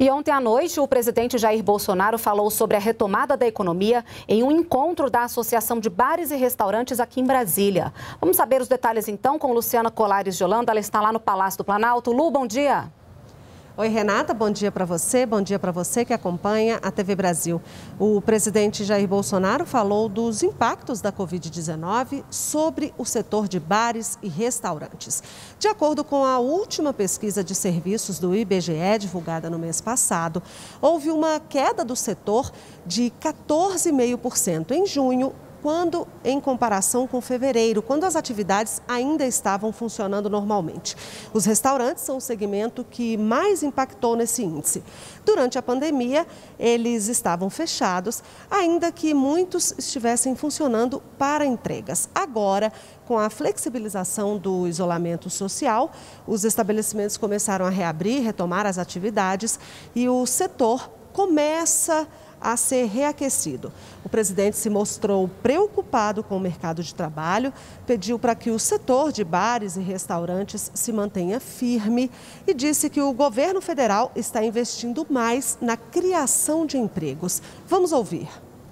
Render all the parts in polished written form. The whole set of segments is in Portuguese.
E ontem à noite, o presidente Jair Bolsonaro falou sobre a retomada da economia em um encontro da Associação de Bares e Restaurantes aqui em Brasília. Vamos saber os detalhes então com Luciana Colares de Holanda. Ela está lá no Palácio do Planalto. Lu, bom dia. Oi, Renata, bom dia para você que acompanha a TV Brasil. O presidente Jair Bolsonaro falou dos impactos da Covid-19 sobre o setor de bares e restaurantes. De acordo com a última pesquisa de serviços do IBGE, divulgada no mês passado, houve uma queda do setor de 14,5% em junho, quando em comparação com fevereiro, quando as atividades ainda estavam funcionando normalmente. Os restaurantes são o segmento que mais impactou nesse índice. Durante a pandemia, eles estavam fechados, ainda que muitos estivessem funcionando para entregas. Agora, com a flexibilização do isolamento social, os estabelecimentos começaram a reabrir, retomar as atividades e o setor começa a ser reaquecido. O presidente se mostrou preocupado com o mercado de trabalho, pediu para que o setor de bares e restaurantes se mantenha firme e disse que o governo federal está investindo mais na criação de empregos. Vamos ouvir.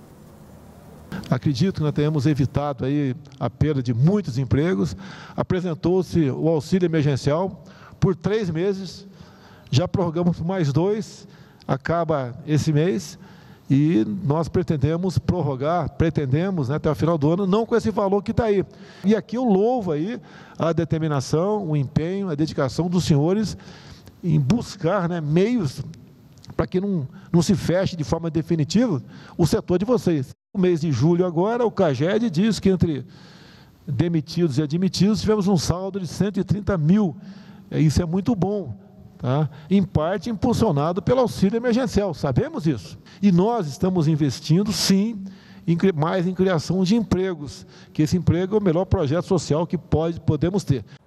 Acredito que nós tenhamos evitado aí a perda de muitos empregos. Apresentou-se o auxílio emergencial por 3 meses, já prorrogamos por mais 2, acaba esse mês. E nós pretendemos prorrogar, até o final do ano, não com esse valor que está aí. E aqui eu louvo aí a determinação, o empenho, a dedicação dos senhores em buscar meios para que não se feche de forma definitiva o setor de vocês. No mês de julho agora, o CAGED diz que entre demitidos e admitidos tivemos um saldo de 130 mil. Isso é muito bom. Tá? Em parte impulsionado pelo auxílio emergencial, sabemos isso. E nós estamos investindo, sim, mais em criação de empregos, que esse emprego é o melhor projeto social que podemos ter.